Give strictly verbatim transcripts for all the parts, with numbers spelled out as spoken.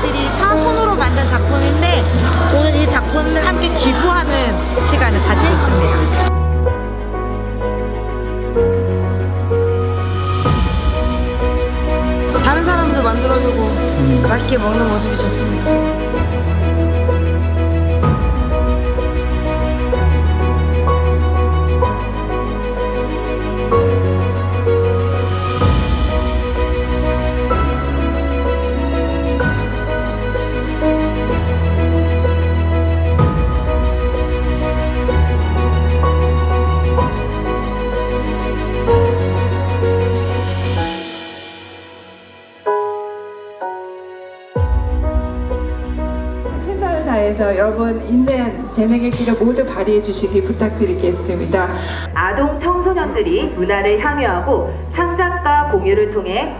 아이들이 다 손으로 만든 작품인데 오늘 이 작품을 함께 기부하는 시간을 가지고 있습니다. 다른 사람도 만들어주고 음. 맛있게 먹는 모습이 좋습니다. 최선을 다해서 여러분 있는 재능의기를 모두 발휘해 주시기 부탁드리겠습니다. 아동 청소년들이 문화를 향유하고 창작과 공유를 통해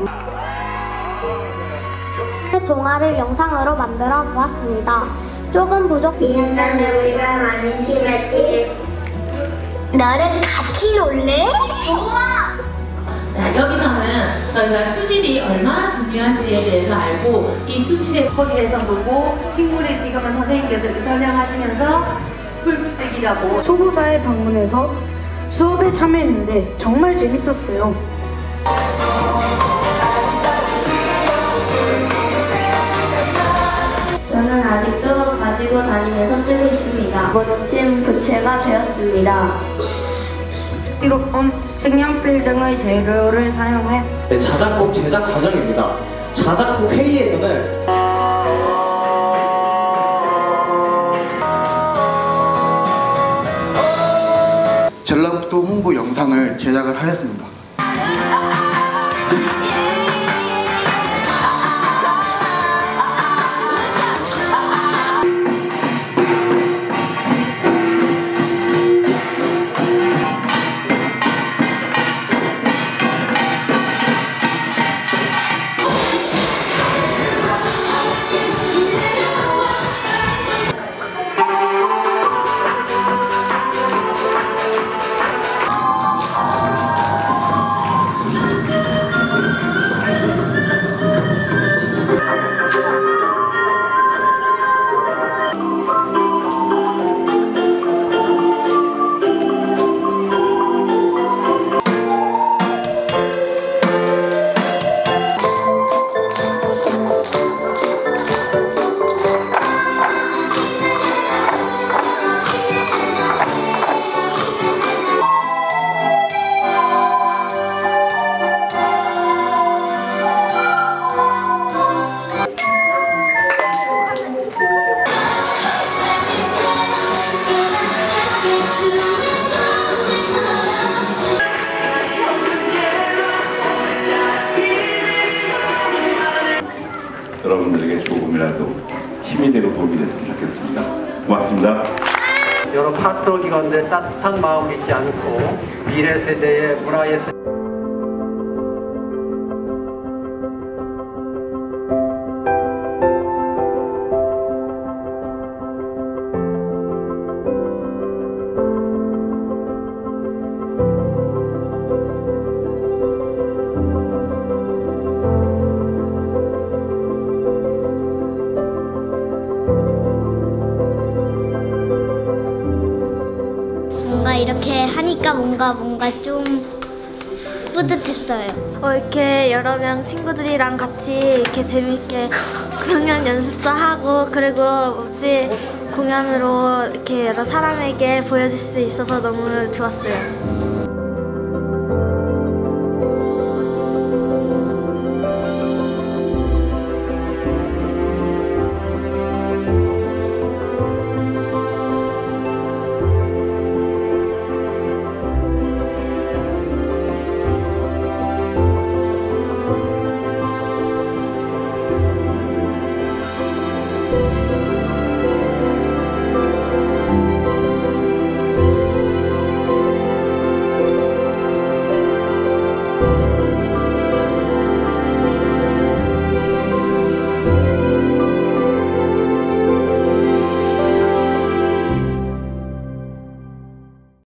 동화를 영상으로 만들어 보았습니다. 조금 부족. 미안한데 우리가 많이 심했지. 너는 같이 놀래? 좋아. 자, 여기서는 저희가 수질이 얼마나 중요한지에 대해서 알고 이 수질의 거기에서 보고 식물이 지금은 선생님께서 이렇게 설명하시면서 풀떼기라고 소보사에 방문해서 수업에 참여했는데 정말 재밌었어요. 저는 아직도 가지고 다니면서 쓰고 있습니다. 멋진 부채가 되었습니다. 스티로폼, 색연필 등의 재료를 사용해 네, 자작곡 제작 과정입니다. 자작곡 회의에서는 전라북도 홍보 영상을 제작을 하였습니다. 여러분들에게 조금이라도 힘이 되고 도움이 됐으면 좋겠습니다. 고맙습니다. 여러 파트너 기관들 따뜻한 마음 잊지 않고 미래 세대의 문화예술 뭔가 이렇게 하니까 뭔가 뭔가 좀 뿌듯했어요. 어, 이렇게 여러 명 친구들이랑 같이 이렇게 재밌게 공연 연습도 하고 그리고 멋진 공연으로 이렇게 여러 사람에게 보여줄 수 있어서 너무 좋았어요. you.